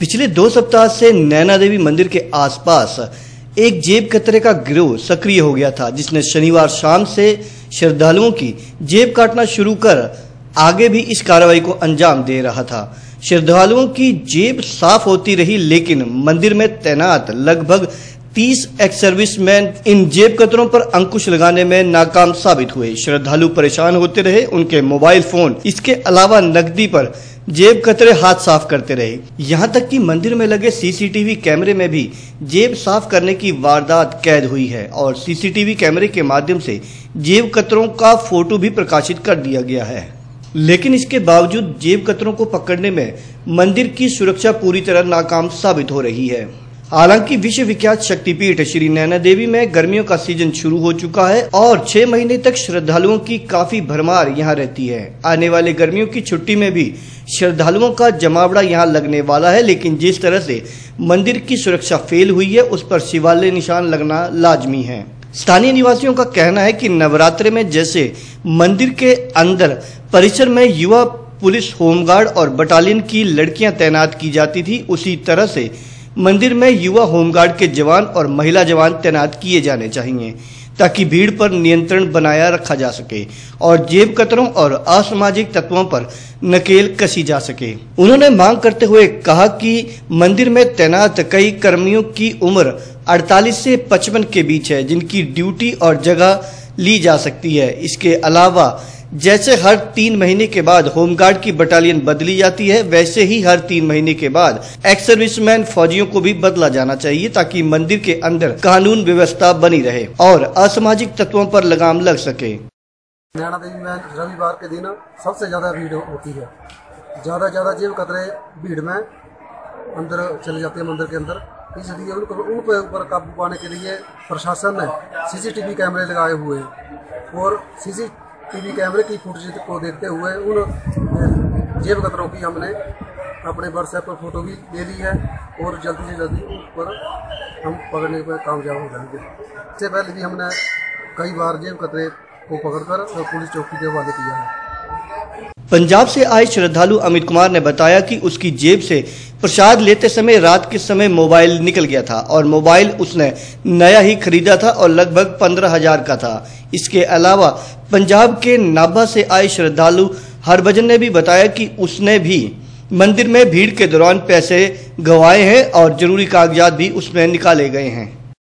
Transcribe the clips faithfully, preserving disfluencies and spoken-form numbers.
पिछले दो सप्ताह से नैना देवी मंदिर के आसपास एक जेब कतरे का गिरोह सक्रिय हो गया था, जिसने शनिवार शाम से श्रद्धालुओं की जेब काटना शुरू कर आगे भी इस कार्रवाई को अंजाम दे रहा था। श्रद्धालुओं की जेब साफ होती रही, लेकिन मंदिर में तैनात लगभग तीस एक्स सर्विसमैन इन जेब कतरों पर अंकुश लगाने में नाकाम साबित हुए। श्रद्धालु परेशान होते रहे, उनके मोबाइल फोन इसके अलावा नकदी पर जेब कतरे हाथ साफ करते रहे। यहाँ तक कि मंदिर में लगे सीसीटीवी कैमरे में भी जेब साफ करने की वारदात कैद हुई है और सीसीटीवी कैमरे के माध्यम से जेब कतरों का फोटो भी प्रकाशित कर दिया गया है। लेकिन इसके बावजूद जेब कतरों को पकड़ने में मंदिर की सुरक्षा पूरी तरह नाकाम साबित हो रही है। हालांकि विश्व विख्यात शक्तिपीठ श्री नैना देवी में गर्मियों का सीजन शुरू हो चुका है और छह महीने तक श्रद्धालुओं की काफी भरमार यहाँ रहती है। आने वाले गर्मियों की छुट्टी में भी श्रद्धालुओं का जमावड़ा यहाँ लगने वाला है, लेकिन जिस तरह से मंदिर की सुरक्षा फेल हुई है उस पर शिवालय निशान लगना लाजमी है। स्थानीय निवासियों का कहना है कि नवरात्रे में जैसे मंदिर के अंदर परिसर में युवा पुलिस, होमगार्ड और बटालियन की लड़कियां तैनात की जाती थी, उसी तरह से मंदिर में युवा होमगार्ड के जवान और महिला जवान तैनात किए जाने चाहिए, ताकि भीड़ पर नियंत्रण बनाया रखा जा सके और जेब कतरों और असामाजिक तत्वों पर नकेल कसी जा सके। उन्होंने मांग करते हुए कहा कि मंदिर में तैनात कई कर्मियों की उम्र अड़तालीस से पचपन के बीच है, जिनकी ड्यूटी और जगह ली जा सकती है। इसके अलावा जैसे हर तीन महीने के बाद होमगार्ड की बटालियन बदली जाती है, वैसे ही हर तीन महीने के बाद एक्स सर्विसमैन फौजियों को भी बदला जाना चाहिए, ताकि मंदिर के अंदर कानून व्यवस्था बनी रहे और असामाजिक तत्वों पर लगाम लग सके। नैना देवी में रविवार के दिन सबसे ज्यादा भीड़ होती है। ज्यादा ज्यादा जेब कतरे भीड़ में अंदर चले जाते हैं मंदिर के अंदर, इसलिए उनको उन पर ऊपर काबू पाने के लिए प्रशासन ने सीसीटीवी कैमरे लगाए हुए हैं और सीसी टीवी कैमरे की फुटेज को देखते हुए उन जेब कतरों की हमने अपने व्हाट्सएप पर फोटो भी ले ली है और जल्दी से जल्दी उन पर हम पकड़ने पर कामयाब हो जाएंगे। इससे पहले भी हमने कई बार जेब कतरे को पकड़कर पुलिस चौकी के हवाले किया है। पंजाब से आए श्रद्धालु अमित कुमार ने बताया कि उसकी जेब से प्रसाद लेते समय रात के समय मोबाइल निकल गया था और मोबाइल उसने नया ही खरीदा था और लगभग पंद्रह हजार का था। इसके अलावा पंजाब के नाभा से आए श्रद्धालु हरभजन ने भी बताया कि उसने भी मंदिर में भीड़ के दौरान पैसे गंवाए हैं और जरूरी कागजात भी उसमें निकाले गए हैं।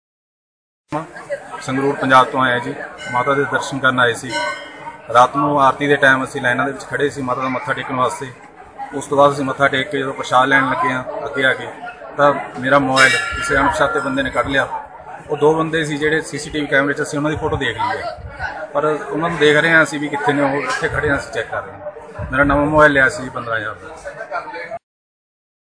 संगरूर पंजाब तो आए जी, माता के दर्शन करने आए सी। रात को आरती के टाइम असीं लाइनां दे विच खड़े सी माता का मत्था टेकण वास्ते। उस तो बाद असीं मत्था टेक के जो प्रसाद लैन लगे हाँ अगे आके तां मेरा मोबाइल किसी अणपछाते बंदे ने कढ़ लिया। वो दो बंदे सी जिहड़े सीसीटीवी कैमरे च असीं उन्हां दी फोटो देख ली है, पर उन्हां नूं देख रहे हैं असीं भी कित्थे ने, वो कित्थे खड़े हैं असीं चैक कर रहे हैं। मेरा नवां मोबाइल लिया सी पंद्रह हज़ार का।